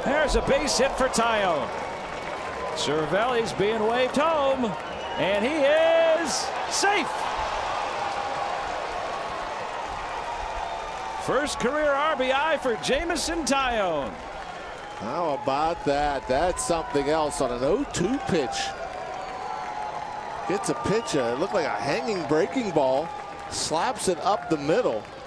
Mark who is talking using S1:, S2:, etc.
S1: There's a base hit for Taillon. Cervelli's being waved home, and he is safe. First career RBI for Jameson Taillon.
S2: How about that? That's something else on an 0-2 pitch. Gets a pitch, it looked like a hanging breaking ball, slaps it up the middle.